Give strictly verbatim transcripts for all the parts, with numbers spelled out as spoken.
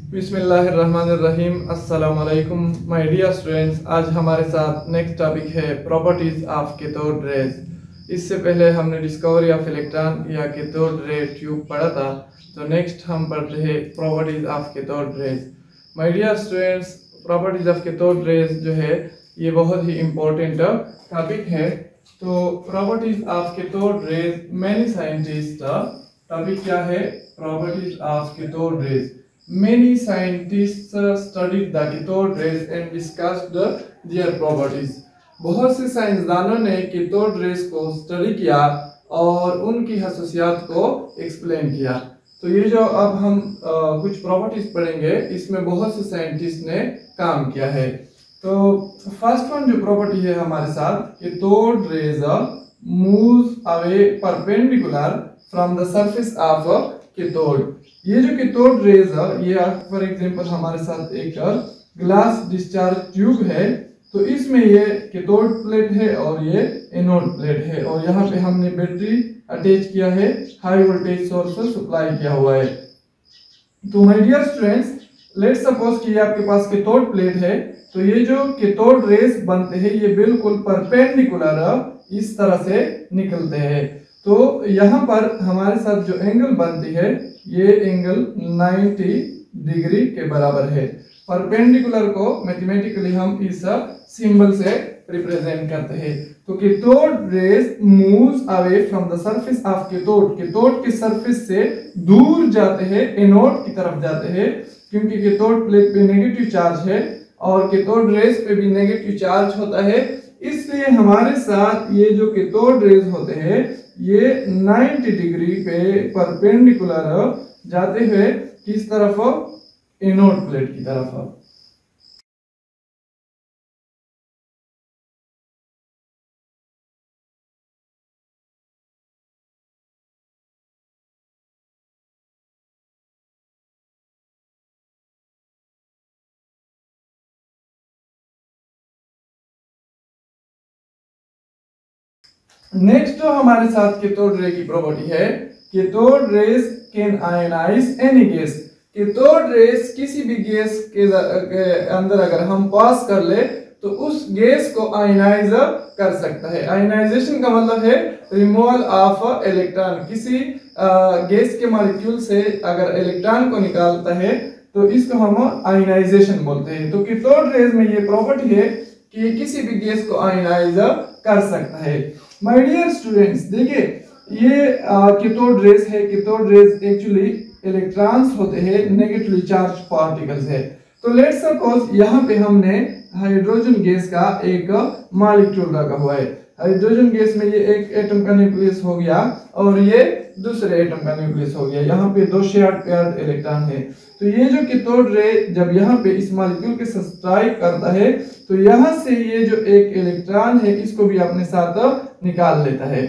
बिस्मिल्लाहिर्रहमानिर्रहीम। अस्सलाम वालेकुम माय डियर स्टूडेंट्स। आज हमारे साथ नेक्स्ट टॉपिक है प्रॉपर्टीज ऑफ कैथोड रेज। इससे पहले हमने डिस्कवरी ऑफ इलेक्ट्रॉन या कैथोड रे ट्यूब पढ़ा था, तो नेक्स्ट हम पढ़ते हैं properties of cathode rays. My dear students, properties of cathode rays जो है ये बहुत ही इम्पोर्टेंट टॉपिक है। तो properties of cathode rays, many scientist, topic क्या है? Properties of cathode rays. Many scientists uh, studied the cathode rays and discussed uh, their properties. बहुत से साइंसदानों ने कैथोड रेस को स्टडी किया और उनकी खसूसियात को एक्सप्लेन किया। तो ये जो अब हम uh, कुछ प्रॉपर्टीज पढ़ेंगे, इसमें बहुत से साइंटिस्ट ने काम किया है। तो फर्स्ट वन जो प्रॉपर्टी है हमारे साथ, cathode rays moves away perpendicular from the surface of cathode. ये जो कैथोड रेज है, ये फॉर एग्जांपल हमारे साथ एक ग्लास डिस्चार्ज ट्यूब है, तो इसमें ये कैथोड प्लेट है और ये एनोड प्लेट है, और यहाँ पे हमने बैटरी अटैच किया है, हाई वोल्टेज सोर्स सप्लाई किया हुआ है। तो my dear students, let's suppose कि ये आपके पास कैथोड प्लेट है, तो ये जो कैथोड रेज बनते हैं ये बिल्कुल परपेंडिकुलर इस तरह से निकलते हैं। तो यहाँ पर हमारे साथ जो एंगल बनती है ये एंगल नब्बे डिग्री के बराबर है। परपेंडिकुलर को मैथमेटिकली हम इस सिंबल से रिप्रेजेंट करते हैं। तो cathode rays moves away from the surface of cathode. Cathode के सरफेस से दूर जाते हैं, एनोड की तरफ जाते हैं, क्योंकि कैथोड प्लेट पे नेगेटिव चार्ज है और कैथोड रेज पे भी नेगेटिव चार्ज होता है। इसलिए हमारे साथ ये जो कैथोड रेज होते हैं ये नब्बे डिग्री पे परपेंडिकुलर जाते हुए किस तरफ? एनोड प्लेट की तरफ। नेक्स्ट जो हमारे साथ कैथोड रे की प्रॉपर्टी है, cathode rays can ionise any gas. Cathode rays किसी भी गैस के अंदर अगर हम पास कर ले तो उस गैस को आयनाइज कर सकता है। आयनाइजेशन का मतलब है रिमूवल ऑफ इलेक्ट्रॉन। किसी गैस के मॉलिक्यूल से अगर इलेक्ट्रॉन को निकालता है तो इसको हम आयनाइजेशन बोलते हैं। तो कैथोड रेज में ये प्रॉपर्टी है कि ये किसी भी गैस को आयनाइज कर सकता है। माय डियर स्टूडेंट्स, देखिए ये कैथोड रेज है। कैथोड रेज एक्चुअली इलेक्ट्रॉन्स होते हैं, नेगेटिवली चार्ज पार्टिकल्स है। तो लेट्स सपोज यहाँ पे हमने हाइड्रोजन गैस का एक मॉलिक्यूल रखा हुआ है। हाइड्रोजन गैस में ये एक एटम का न्यूक्लियस हो गया और ये दूसरे एटम का न्यूक्लियस हो गया। यहाँ पे दो शेयर्ड पेयर्ड इलेक्ट्रॉन है। तो ये जो कैथोड रे जब यहाँ पे इस मॉलिक्यूल के साथ स्ट्राइक करता है तो यहाँ से ये जो एक इलेक्ट्रॉन है इसको भी अपने साथ निकाल लेता है।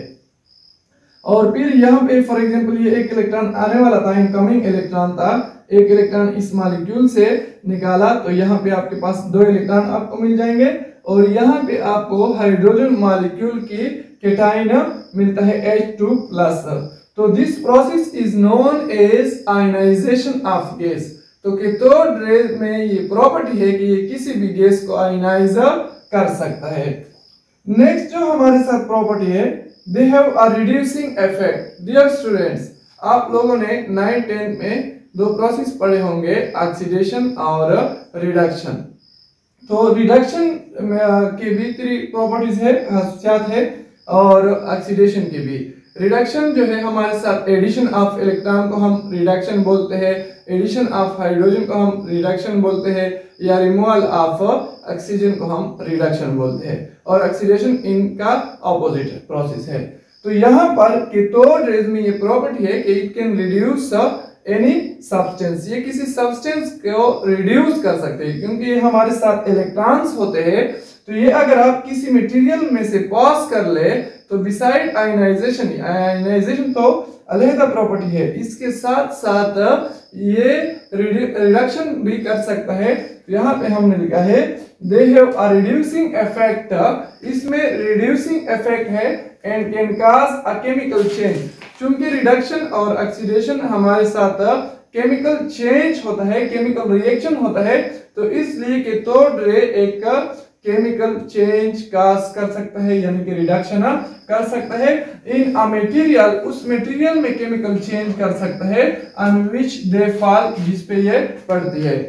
और फिर यहाँ पे फॉर एग्जांपल ये एक इलेक्ट्रॉन आने वाला था, इनकमिंग इलेक्ट्रॉन था, एक इलेक्ट्रॉन इस मॉलिक्यूल से निकाला, तो यहाँ पे आपके पास दो इलेक्ट्रॉन आपको मिल जाएंगे और यहाँ पे आपको हाइड्रोजन मॉलिक्यूल की केटाइन मिलता है एच टू प्लस। तो this process is known as ionisation of gas. तो कैथोड रे में ये प्रॉपर्टी है कि ये किसी भी गैस को आयनाइज कर सकता है। नेक्स्ट जो हमारे साथ प्रॉपर्टी है, they have a reducing effect. Dear students, आप लोगों ने नाइन टेन में दो प्रोसेस पढ़े होंगे, ऑक्सीडेशन और रिडक्शन। तो रिडक्शन के भी थ्री प्रॉपर्टीज है, खासियत है, और ऑक्सीडेशन की भी। रिडक्शन जो है हमारे साथ एडिशन ऑफ इलेक्ट्रॉन को हम रिडक्शन बोलते हैं, एडिशन ऑफ हाइड्रोजन को हम रिडक्शन बोलते हैं, या रिमूवल ऑफ ऑक्सीजन को हम रिडक्शन बोलते हैं, और ऑक्सीडेशन इनका ऑपोजिट प्रोसेस है। तो यहाँ पर कैथोड रेज में ये प्रॉपर्टी है कि it can reduce any substance. ये किसी सब्सटेंस को रिड्यूस कर सकते हैं, क्योंकि ये हमारे साथ इलेक्ट्रॉन्स होते हैं। तो ये अगर आप किसी मटेरियल में से पास कर ले तो बिसाइड आयनाइजेशन, आयनाइजेशन तो अलग प्रॉपर्टी है, इसके साथ साथ ये रिडक्शन भी कर सकता है। यहाँ पे हमने लिखा है they have a reducing effect. इसमें रिड्यूसिंग इफेक्ट है and can cause a chemical change. चूंकि रिडक्शन और ऑक्सीडेशन हमारे साथ केमिकल चेंज होता है, केमिकल रिएक्शन होता है, तो इसलिए कैथोड रे एक केमिकल चेंज काज कर सकता है, यानी कि रिडक्शन कर सकता है इन अ मटेरियल, उस मटेरियल में केमिकल चेंज कर सकता है ऑन विच दे फॉल, जिस पे ये पड़ती है।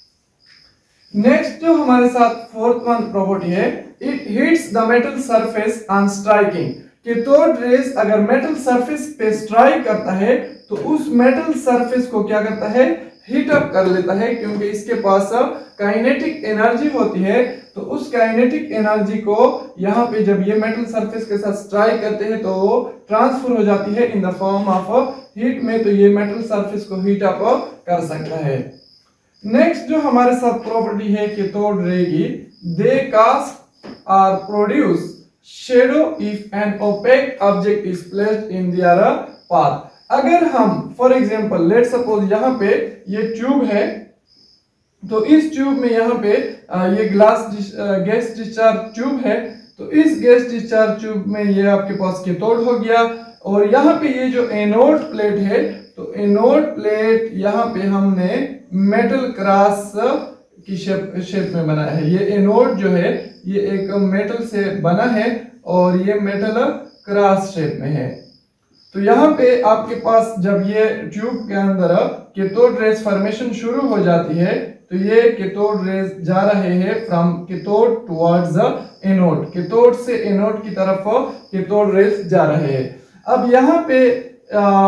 नेक्स्ट जो हमारे साथ फोर्थ वन प्रॉपर्टी है, it hits the metal surface on striking. Cathode rays अगर मेटल सरफेस पे स्ट्राइक करता है तो उस मेटल सरफेस को क्या करता है, हीट अप कर लेता है, क्योंकि इसके पास काइनेटिक एनर्जी होती है। तो उस काइनेटिक एनर्जी को यहाँ पे जब ये मेटल सरफेस के साथ स्ट्राइक करते हैं तो वो ट्रांसफर हो जाती है in the form of heat में, तो ये मेटल सरफेस को हीट अप कर सकता है। नेक्स्ट जो हमारे साथ प्रॉपर्टी है कैथोड रे की, they cast or produce shadow if an opaque object is placed in their path. अगर हम फॉर एग्जांपल लेट सपोज यहाँ पे ये ट्यूब है, तो इस ट्यूब में यहाँ पे ये ग्लास गैस डिस्चार्ज ट्यूब है, तो इस गैस डिस्चार्ज ट्यूब में ये आपके पास कैथोड हो गया, और यहाँ पे ये जो एनोड प्लेट है, तो एनोड प्लेट यहाँ पे हमने मेटल क्रॉस की शेप शेप में बनाया है। ये एनोड जो है ये एक मेटल से बना है और ये मेटल क्रॉस शेप में है। तो यहाँ पे आपके पास जब ये ट्यूब के अंदर कैथोड रेज फॉर्मेशन शुरू हो जाती है, तो ये कैथोड रेज जा रहे हैं from cathode towards anode, cathode से एनोड की तरफ कैथोड रेज जा रहे हैं। अब यहाँ पे आ,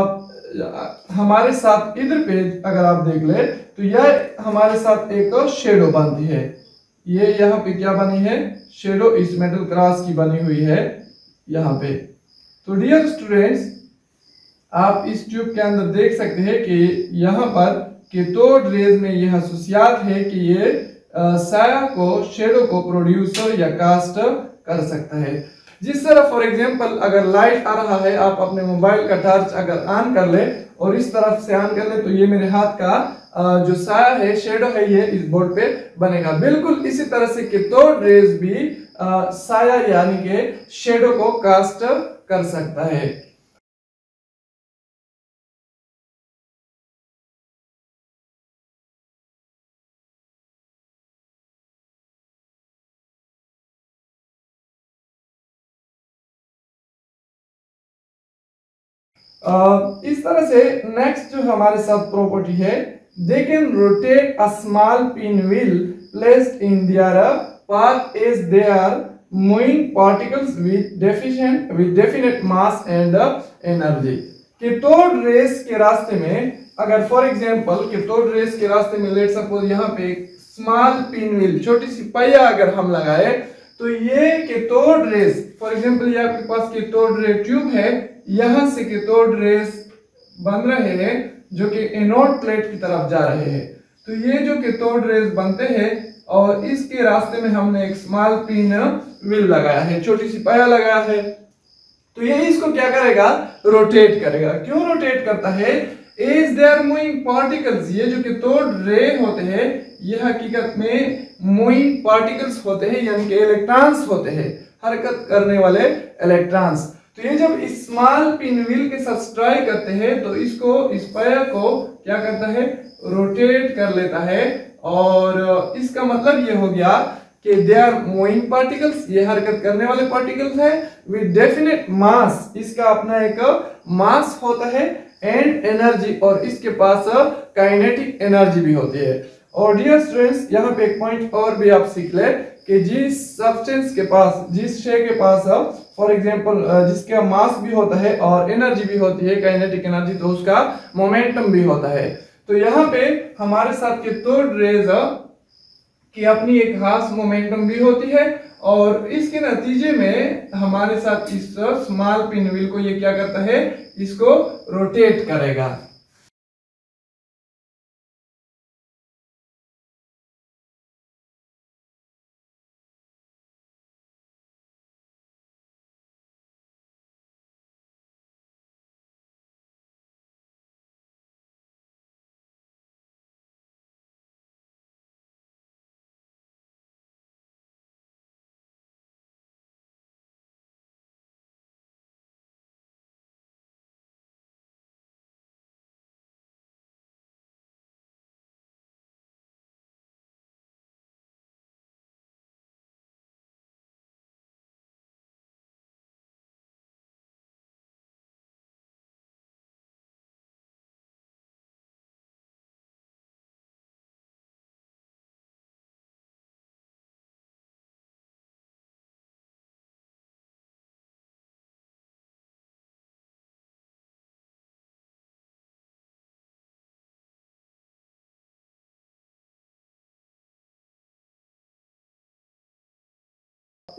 हमारे साथ इधर पे अगर आप देख ले तो यह हमारे साथ एक शेडो बनती है, ये यहाँ पे क्या बनी है, शेडो इस मेटल क्रॉस की बनी हुई है यहाँ पे। तो डियर स्टूडेंट्स, आप इस ट्यूब के अंदर देख सकते हैं कि यहाँ पर कैथोड रेज में यह खसूसियात है कि ये साया को, शेडो को प्रोड्यूस या कास्ट कर सकता है। जिस तरह फॉर एग्जांपल अगर लाइट आ रहा है, आप अपने मोबाइल का टॉर्च अगर ऑन कर ले और इस तरफ से ऑन कर ले, तो ये मेरे हाथ का जो साया है, शेडो है, ये इस बोर्ड पे बनेगा। बिल्कुल इसी तरह से कैथोड रेज भी साया यानी कि शेडो को कास्ट कर सकता है। इस तरह से नेक्स्ट जो हमारे साथ प्रॉपर्टी है, they can rotate a small pin wheel placed in their path as they are moving particles with deficient with definite mass and energy. Cathode rays के रास्ते में अगर फॉर एग्जांपल कैथोड रेज के रास्ते में लेट सपोज यहाँ पे small pin wheel, छोटी सी पहिया अगर हम लगाए, तो ये कैथोड रेज फॉर एग्जांपल ये आपके पास कैथोड रे ट्यूब है, यहां से कैथोड रेज बन रहे हैं जो कि एनोड प्लेट की तरफ जा रहे हैं। तो ये जो कैथोड रेज बनते हैं और इसके रास्ते में हमने एक स्मॉल पिन व्हील लगाया है, छोटी सी पाया लगाया है, तो ये इसको क्या करेगा, रोटेट करेगा। क्यों रोटेट करता है, as they are moving particles, ये जो कैथोड रे होते हैं ये हकीकत में मूविंग पार्टिकल्स होते हैं, यानी कि इलेक्ट्रॉन्स होते हैं, हरकत करने वाले इलेक्ट्रॉन्स। तो ये जब इस स्मॉल पिन व्हील के साथ स्ट्राइक करते हैं तो इसको, इस पाया को क्या करता है, रोटेट कर लेता है, और इसका मतलब ये हो गया कि दे आर मूविंग पार्टिकल्स, ये हरकत करने वाले पार्टिकल्स है, विद डेफिनेट मास, इसका अपना एक मास होता है, एंड एनर्जी, और इसके पास काइनेटिक एनर्जी भी होती है। और डियर स्टूडेंट्स, यहाँ पे एक पॉइंट और भी आप सीख ले कि जिस सब्सटेंस के पास, जिस शे के पास फॉर एग्जांपल जिसका मास भी होता है और एनर्जी भी होती है, काइनेटिक एनर्जी, तो उसका मोमेंटम भी होता है। तो यहाँ पे हमारे साथ कैथोड रेज की अपनी एक खास मोमेंटम भी होती है, और इसके नतीजे में हमारे साथ इस स्मॉल पिन व्हील को ये क्या करता है, इसको रोटेट करेगा।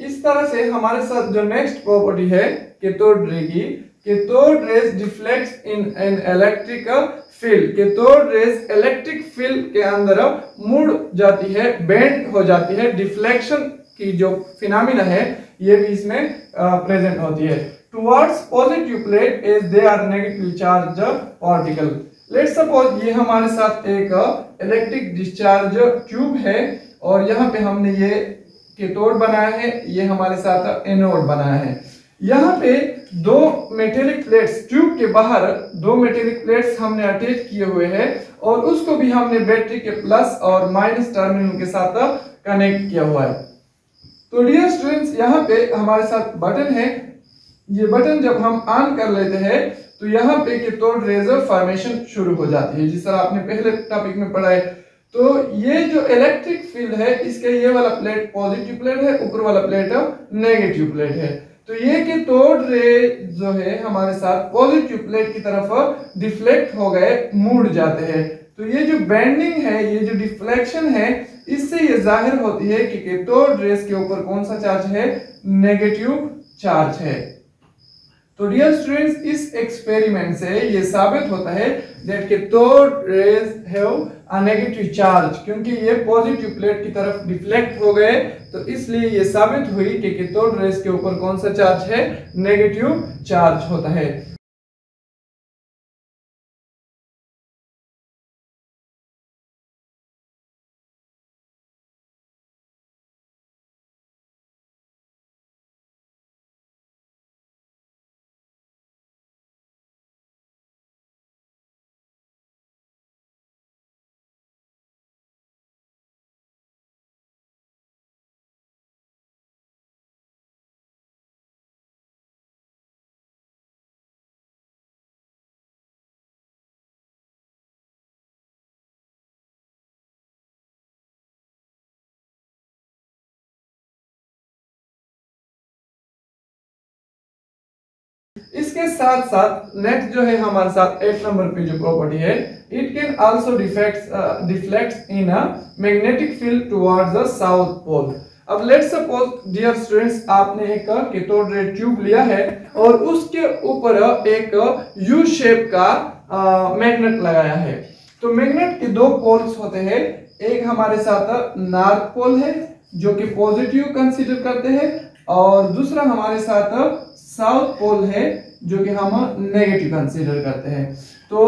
इस तरह से हमारे साथ जो नेक्स्ट प्रॉपर्टी है कैथोड रे की, cathode rays deflects in an electrical field. Cathode rays electric field के अंदर मुड़ जाती है, बेंड हो जाती है। डिफ्लेक्शन की जो फिनोमिना है ये भी इसमें प्रेजेंट होती है। Towards positive plate as they are negatively charge particle. Let's suppose ये हमारे साथ एक इलेक्ट्रिक डिस्चार्ज ट्यूब है और यहाँ पे हमने ये कैथोड बनाया है, ये हमारे साथ एनोड बनाया है। यहाँ पे दो मेटेलिक प्लेट्स, ट्यूब के बाहर दो मेटेलिक प्लेट्स हमने अटैच किए हुए हैं और उसको भी हमने बैटरी के प्लस और माइनस टर्मिनल के साथ कनेक्ट किया हुआ है। तो डियर स्टूडेंट्स, यहाँ पे हमारे साथ बटन है। ये बटन जब हम ऑन कर लेते हैं तो यहाँ पे कैथोड रेज फॉर्मेशन शुरू हो जाती है, जिस तरह आपने पहले टॉपिक में पढ़ा है। तो ये जो इलेक्ट्रिक फील्ड है, इसका ये वाला प्लेट पॉजिटिव प्लेट है, ऊपर वाला प्लेट नेगेटिव प्लेट है। तो ये कैथोड रे जो है हमारे साथ पॉजिटिव प्लेट की तरफ डिफ्लेक्ट हो गए, मुड़ जाते हैं। तो ये जो बेंडिंग है, ये जो डिफ्लेक्शन है, इससे ये जाहिर होती है कि कैथोड रेज के ऊपर कौन सा चार्ज है, नेगेटिव चार्ज है। तो डियर स्टूडेंट्स, इस एक्सपेरिमेंट से ये साबित होता है that cathode rays have a negative charge, क्योंकि ये पॉजिटिव प्लेट की तरफ डिफ्लेक्ट हो गए, तो इसलिए ये साबित हुई कि कैथोड रेज के ऊपर कौन सा चार्ज है, नेगेटिव चार्ज होता है। इसके साथ साथ नेक्स्ट जो है हमारे साथ एट नंबर पे जो प्रॉपर्टी है, it can also deflect deflect in a magnetic field towards the south pole. अब लेट्स सपोज डियर स्टूडेंट्स, आपने एक कैथोड रे ट्यूब लिया है और उसके ऊपर एक यू शेप का मैग्नेट लगाया है। तो मैग्नेट के दो पोल्स होते हैं, एक हमारे साथ नॉर्थ पोल है जो कि पॉजिटिव कंसीडर करते हैं, और दूसरा हमारे साथ साउथ पोल है जो कि हम नेगेटिव कंसीडर करते हैं। तो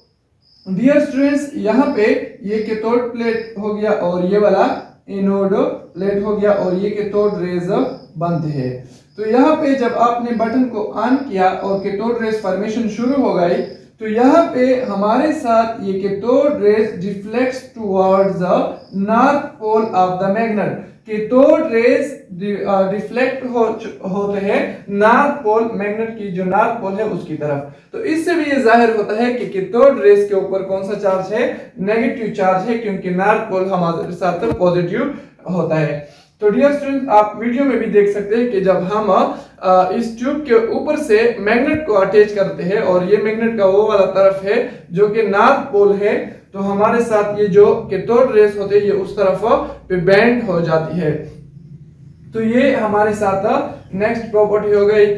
डियर स्टूडेंट्स, यहाँ पे ये कैथोड प्लेट हो गया और ये वाला एनोड प्लेट हो गया और ये कैथोड रेज बनते हैं। तो यहाँ पे जब आपने बटन को ऑन किया और कैथोड रेज फॉर्मेशन शुरू हो गई, तो यहाँ पे हमारे साथ ये cathode rays deflects towards the north pole of the magnet. Cathode rays deflect हो, होते हैं नॉर्थ पोल, मैग्नेट की जो नॉर्थ पोल है उसकी तरफ। तो इससे भी ये जाहिर होता है कि कैथोड रेज के ऊपर कौन सा चार्ज है, नेगेटिव चार्ज है, क्योंकि नॉर्थ पोल हमारे साथ पॉजिटिव होता है। तो डियर स्टूडेंट, आप वीडियो में भी देख सकते हैं कि जब हम आ, इस ट्यूब के ऊपर से मैग्नेट को अटैच करते हैं और ये मैग्नेट का वो वाला तरफ है जो कि नॉर्थ पोल है, तो हमारे साथ ये जो कैथोड रेज होते हैं ये उस तरफ पे बेंड हो जाती है। तो ये हमारे साथ नेक्स्ट प्रॉपर्टी हो गई।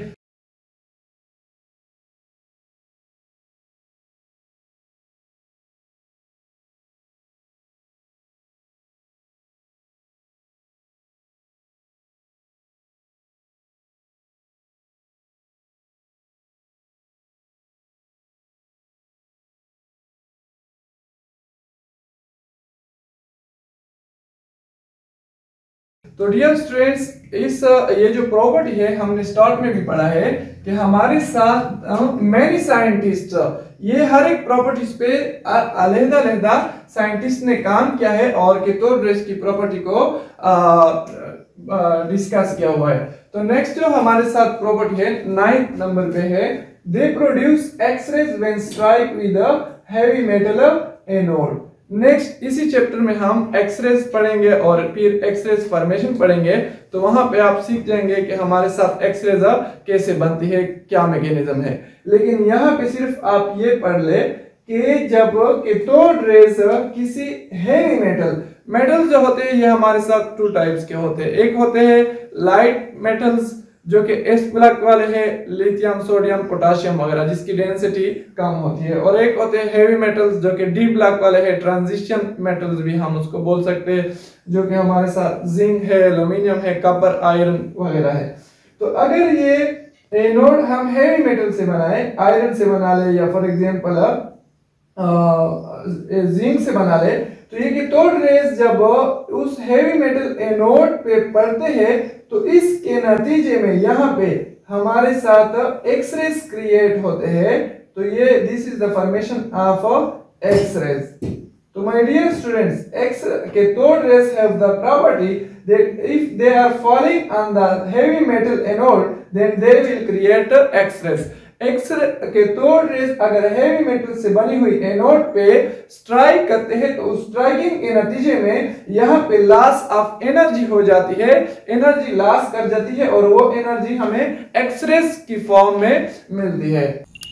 तो डियर स्टूडेंट्स, इस ये जो प्रॉपर्टी है हमने स्टार्ट में भी पढ़ा है कि हमारे साथ मैनी साइंटिस्ट, ये हर एक प्रॉपर्टीज पे अलग अलग साइंटिस्ट ने काम किया है और कैथोड रेज की प्रॉपर्टी को डिस्कस किया हुआ है। तो नेक्स्ट जो हमारे साथ प्रॉपर्टी है नाइन्थ नंबर पे है, they produce X-rays when strike with a heavy metal anode. Next इसी चैप्टर में हम एक्स-रेज पढ़ेंगे और फिर एक्स-रेज फॉर्मेशन पढ़ेंगे, तो वहां पे आप सीख जाएंगे कि हमारे साथ एक्स-रेज कैसे बनती है, क्या मैकेनिज्म है। लेकिन यहाँ पे सिर्फ आप ये पढ़ ले कि जब कैथोड रेज किसी हेवी मेटल, मेटल जो होते हैं ये हमारे साथ टू टाइप्स के होते हैं, एक होते हैं लाइट मेटल्स जो कि एस ब्लॉक वाले हैं, लिथियम, सोडियम, पोटाशियम वगैरह, जिसकी डेंसिटी कम होती है। और एक होते हैं हेवी मेटल्स जो कि डी ब्लॉक वाले हैं, ट्रांजिशन मेटल्स भी हम उसको बोल सकते हैं, जो कि हमारे साथ जिंक है, एल्यूमिनियम है, कॉपर, आयरन वगैरह है। तो अगर ये एनोड हम हेवी मेटल से बनाए, आयरन से बना ले या फॉर एग्जांपल जिंक से बना ले, तो ये कैथोड रेज जब उस हेवी मेटल एनोड पे पड़ते हैं तो इसके नतीजे में यहाँ पे हमारे साथ एक्स रेज क्रिएट होते हैं। तो ये this is the formation of X rays. तो माय डियर स्टूडेंट्स, X cathode rays have the property that if they are falling on the heavy metal anode then they will create X-rays. X cathode rays अगर heavy metal से बनी हुई anode पे strike करते हैं तो उस स्ट्राइकिंग के नतीजे में यहाँ पे लॉस ऑफ एनर्जी हो जाती है, एनर्जी लॉस कर जाती है और वो एनर्जी हमें एक्सरेज की फॉर्म में मिलती है।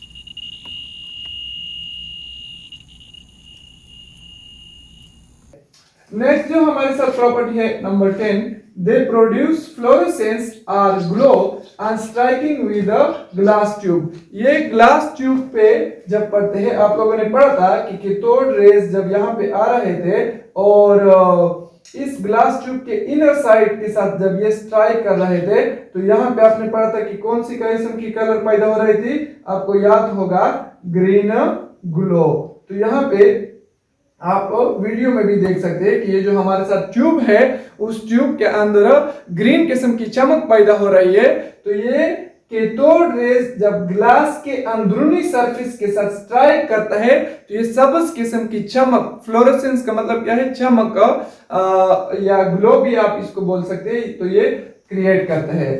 नेक्स्ट जो हमारे साथ प्रॉपर्टी है number ten, they produce fluorescence और glow on striking with a glass tube. ये ग्लास ट्यूब पे जब पड़ते हैं, आप लोगों ने पढ़ा था कि कैथोड रेज जब यहाँ पे आ रहे थे और इस ग्लास ट्यूब के इनर साइड के साथ जब ये स्ट्राइक कर रहे थे तो यहाँ पे आपने पढ़ा था कि कौन सी किस्म की कलर पैदा हो रही थी, आपको याद होगा ग्रीन ग्लो। तो यहाँ पे आप वीडियो में भी देख सकते हैं कि ये जो हमारे साथ ट्यूब है उस ट्यूब के अंदर ग्रीन किस्म की चमक पैदा हो रही है। तो ये कैथोड रेज जब ग्लास के अंदरूनी सरफेस के साथ स्ट्राइक करता है तो ये सबज किस्म की चमक, फ्लोरेसेंस का मतलब क्या है, चमक आ, या ग्लो भी आप इसको बोल सकते हैं, तो ये क्रिएट करता है।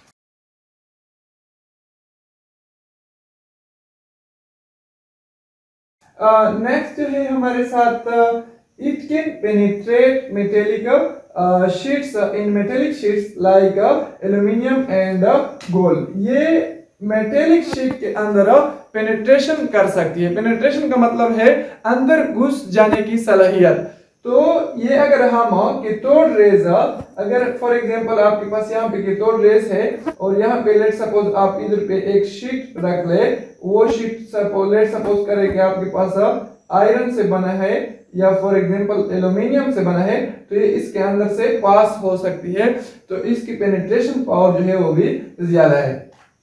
नेक्स्ट uh, है हमारे साथ it can penetrate metallic sheets in metallic sheets like aluminium and gold. ये मेटेलिक शीट के अंदर पेनिट्रेशन कर सकती है। पेनिट्रेशन का मतलब है अंदर घुस जाने की सलाहियत। तो ये अगर हम कैथोड रेज, अगर फॉर एग्जांपल आपके पास यहाँ पे कैथोड रेज है और यहाँ पे लेट सपोज आप इधर पे एक शीट रख ले, वो शीट सपोज लेट सपोज करें कि आपके पास आयरन से बना है या फॉर एग्जांपल एल्यूमिनियम से बना है, तो ये इसके अंदर से पास हो सकती है, तो इसकी पेनिट्रेशन पावर जो है वो भी ज्यादा है।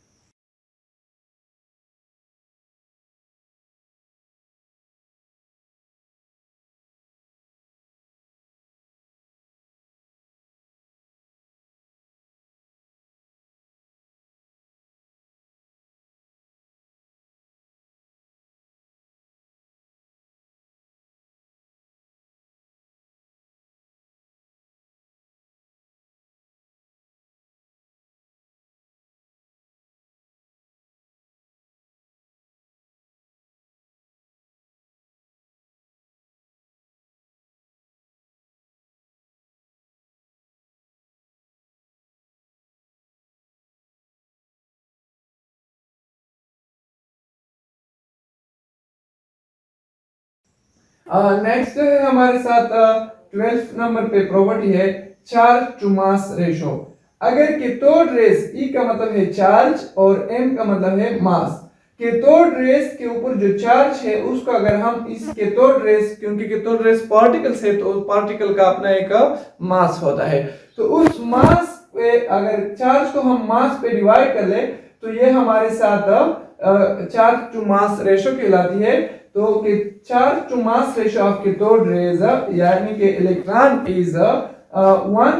नेक्स्ट uh, है हमारे साथ ट्वेल्थ नंबर पे प्रॉपर्टी है चार्ज टू मास रेशो। अगर कैथोड रेज, ई का मतलब है चार्ज और एम का मतलब है मास, कैथोड रेज के ऊपर जो चार्ज है उसको अगर हम इस कैथोड रेज, क्योंकि कैथोड रेज पार्टिकल्स है तो पार्टिकल का अपना एक मास होता है, तो उस मास पे अगर चार्ज को हम मास पे डिवाइड कर ले तो ये हमारे साथ चार्ज टू मास रेशो कहलाती है। तो charge to mass ratio of cathode rays यानी कि electron is one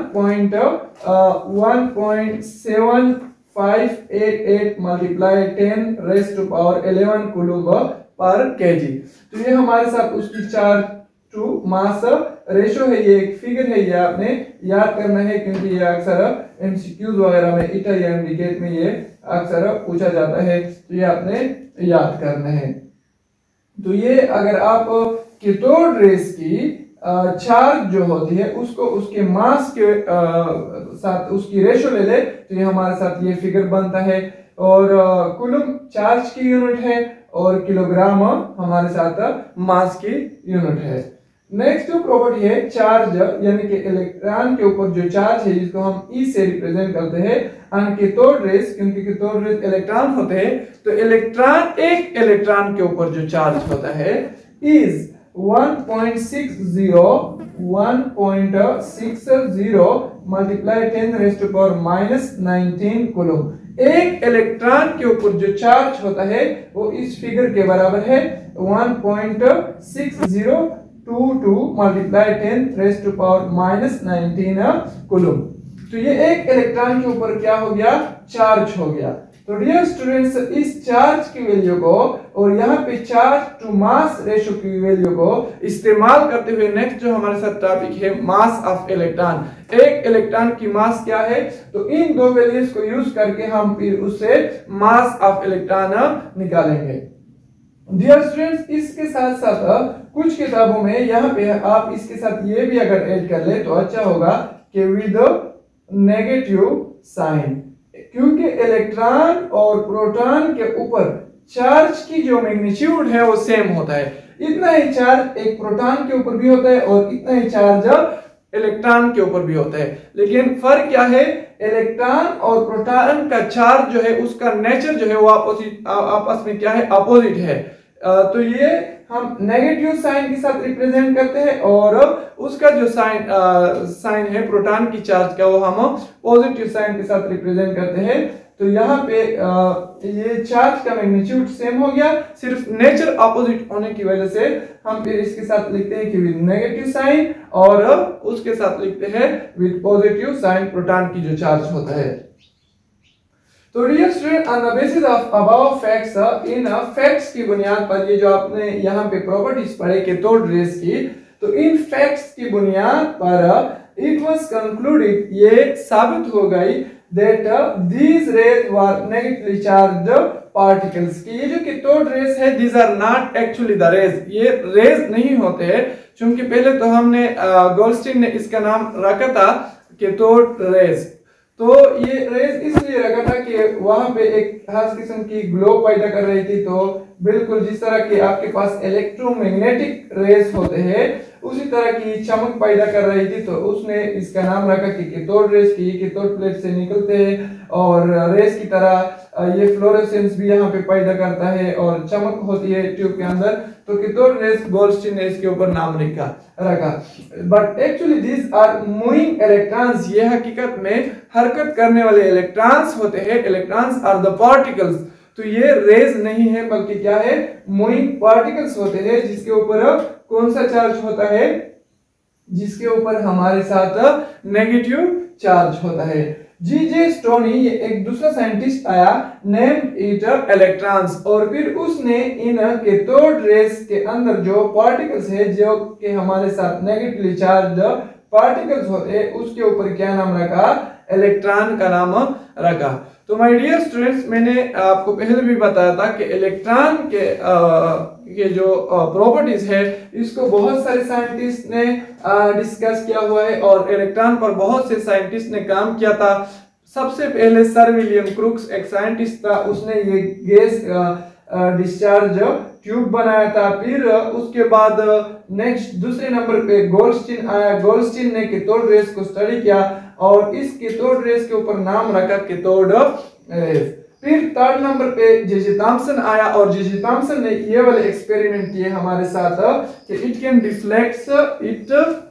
point seven five eight eight multiply ten raise to power eleven coulomb पर केजी। तो ये हमारे साथ उसकी चार्ज टू मास रेशो है, ये एक फिगर है, ये आपने याद करना है क्योंकि ये अक्सर एमसीक्यूज वगैरह में इटा या एमडीकेट में ये अक्सर पूछा जाता है, तो ये आपने याद करना है। तो ये अगर आप कैथोड रेज की चार्ज जो होती है उसको उसके मास के साथ उसकी रेशो ले ले तो ये हमारे साथ ये फिगर बनता है। और कूलम चार्ज की यूनिट है और किलोग्राम हमारे साथ मास की यूनिट है। नेक्स्ट जो प्रॉपर्टी है चार्ज, यानी कि इलेक्ट्रॉन के ऊपर जो चार्ज है जिसको हम ई से रिप्रेजेंट करते हैं, एंड कैथोड रेस, क्योंकि कैथोड रेस इलेक्ट्रॉन होते हैं, तो इलेक्ट्रॉन एक इलेक्ट्रॉन के ऊपर जो चार्ज होता है is one point six zero one point six zero multiply ten raise to power minus nineteen coulomb. एक इलेक्ट्रॉन के ऊपर जो चार्ज होता है वो इस फिगर के बराबर है one point six zero two two multiply ten raise to power minus nineteen coulomb. तो ये एक इलेक्ट्रॉन के ऊपर क्या हो गया, चार्ज हो गया। तो डियर स्टूडेंट्स, इस चार्ज की वैल्यू को और यहाँ पे चार्ज टू मास रेशियो की वैल्यू को इस्तेमाल करते हुए नेक्स्ट जो हमारे साथ टॉपिक है मास ऑफ इलेक्ट्रॉन, एक इलेक्ट्रॉन की मास क्या है, तो इन दो वैल्यूज को यूज करके हम फिर उससे मास ऑफ इलेक्ट्रॉन निकालेंगे। डियर स्टूडेंट्स, इसके साथ साथ कुछ किताबों में यहाँ पे आप इसके साथ ये भी अगर ऐड कर ले तो अच्छा होगा कि विद नेगेटिव साइन, क्योंकि इलेक्ट्रॉन और प्रोटॉन के ऊपर चार्ज की जो मैग्नीट्यूड है वो सेम होता है। इतना ही चार्ज एक प्रोटॉन के ऊपर भी होता है और इतना ही चार्ज इलेक्ट्रॉन के ऊपर भी होता है, लेकिन फर्क क्या है, इलेक्ट्रॉन और प्रोटॉन का चार्ज जो है उसका नेचर जो है वो अपोजिट, आपस में क्या है, अपोजिट है। तो ये हम नेगेटिव साइन के साथ रिप्रेजेंट करते हैं और उसका जो साइन साइन है प्रोटॉन की चार्ज का वो हम पॉजिटिव साइन के साथ रिप्रेजेंट करते हैं। तो यहाँ पे आ, ये चार्ज का मैग्नीट्यूड सेम हो गया, सिर्फ नेचर अपोजिट होने की वजह से हम फिर इसके साथ लिखते हैं कि विद नेगेटिव साइन और उसके साथ लिखते हैं विद पॉजिटिव साइन प्रोटॉन की जो चार्ज होता है। तो dear student, on the basis of above facts, इन फैक्ट्स की बुनियाद पर ये जो आपने यहाँ पे प्रॉपर्टीज पढ़े कैथोड रेस की, तो इन फैक्ट्स की बुनियाद पर इट वाज कंक्लूडेड, ये साबित हो गई that these rays were negatively charged particles, कि ये जो कैथोड रेस है these are not actually the rays, ये रेज नहीं होते हैं। क्योंकि पहले तो हमने गोल्डस्टीन ने इसका नाम रखा था कैथोड रेस, तो ये रेज इसलिए रखा था कि वहां पे एक खास किस्म की ग्लो पैदा कर रही थी। तो बिल्कुल जिस तरह के आपके पास इलेक्ट्रोमैग्नेटिक रेज होते हैं उसी तरह की चमक पैदा कर रही थी, तो उसने इसका नाम रखा कि कैथोड रेस, की कैथोड प्लेट से निकलते हैं और रेस की तरह ये फ्लोरेसेंस भी यहाँ पे पैदा करता है और चमक होती है ट्यूब के अंदर, तो कैथोड रेस गोल्डस्टीन ने इसके ऊपर नाम रखा रखा but actually these are moving electrons, ये हकीकत में हरकत करने वाले इलेक्ट्रॉन्स होते हैं। इलेक्ट्रॉन्स आर द पार्टिकल्स, तो ये रेज नहीं है बल्कि क्या है, मूविंग पार्टिकल्स होते हैं जिसके ऊपर कौन सा चार्ज होता है, जिसके ऊपर हमारे साथ नेगेटिव चार्ज होता है। जी जे स्टोनी, ये एक दूसरा साइंटिस्ट आया, नेम्ड इट इलेक्ट्रॉन्स, और फिर उसने इन कैथोड रेस के अंदर जो पार्टिकल्स है जो कि हमारे साथ नेगेटिवली चार्ज पार्टिकल्स होते हैं उसके ऊपर क्या नाम रखा, इलेक्ट्रॉन का नाम रखा। तो माय डियर स्टूडेंट्स, मैंने आपको पहले भी बताया था कि इलेक्ट्रॉन के आ, के जो प्रॉपर्टीज है इसको बहुत सारे साइंटिस्ट ने डिस्कस किया हुआ है और इलेक्ट्रॉन पर बहुत से साइंटिस्ट ने काम किया था। सबसे पहले सर विलियम क्रूक्स एक साइंटिस्ट था, उसने ये गैस डिस्चार्ज ट्यूब बनाया था। फिर उसके बाद नेक्स्ट दूसरे नंबर पे गोल्डस्टीन आया, गोल्डस्टीन ने कैथोड रेस को स्टडी किया और इस कैथोड रेस के ऊपर नाम रखा कैथोड रेस। फिर थर्ड नंबर पे जे जे थॉम्सन आया और जे जे थॉम्सन ने ये वाले एक्सपेरिमेंट किए हमारे साथ कि it can deflect it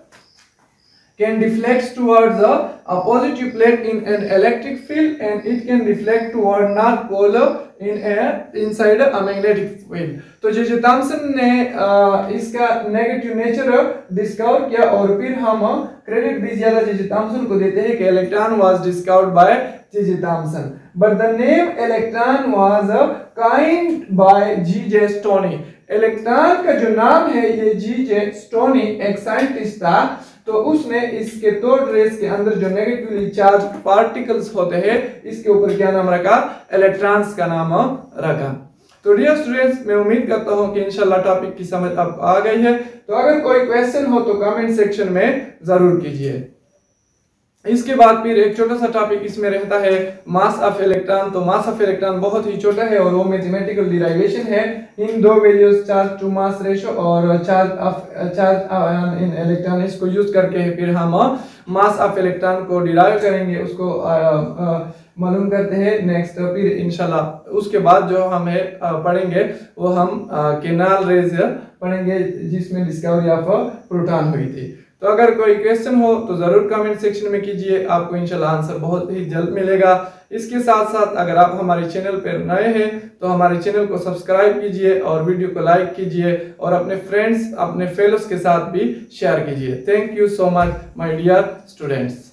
can deflect towards a, a positive plate in an electric field and it can reflect toward north pole in a inside a magnetic field। तो जे J Thompson ने आ, इसका negative nature discover किया और फिर हम credit भी ज्यादा जे J Thompson को देते हैं कि electron was discovered by J J Thomson, but the name electron was coined by G J Stoney. Electron का जो नाम है ये जी जे स्टोनी एक साइंटिस्ट था, तो उसने इस कैथोड रेस के अंदर जो नेगेटिवली चार्ज पार्टिकल्स होते हैं इसके ऊपर क्या नाम रखा, इलेक्ट्रॉन्स का नाम रखा। तो डियर स्टूडेंट्स, मैं उम्मीद करता हूं कि इंशाल्लाह टॉपिक की समझ अब आ गई है। तो अगर कोई क्वेश्चन हो तो कमेंट सेक्शन में जरूर कीजिए। इसके बाद फिर एक छोटा सा टॉपिक इसमें रहता है मास ऑफ इलेक्ट्रॉन। तो मास ऑफ इलेक्ट्रॉन बहुत ही छोटा है और वो मैथमेटिकल डिराइवेशन है इन दो values charge to mass ratio और charge of charge in electron, इसको यूज करके फिर हम मास ऑफ इलेक्ट्रॉन को डिराइव करेंगे, उसको मालूम करते हैं नेक्स्ट। फिर इंशाल्लाह उसके बाद जो हमें पढ़ेंगे वो हम केनाल रेज पढ़ेंगे जिसमें डिस्कवरी ऑफ प्रोटॉन हुई थी। तो अगर कोई क्वेश्चन हो तो जरूर कमेंट सेक्शन में कीजिए, आपको इंशाल्लाह आंसर बहुत ही जल्द मिलेगा। इसके साथ साथ अगर आप हमारे चैनल पर नए हैं तो हमारे चैनल को सब्सक्राइब कीजिए और वीडियो को लाइक कीजिए और अपने फ्रेंड्स अपने फेलोज के साथ भी शेयर कीजिए। Thank you so much my dear students.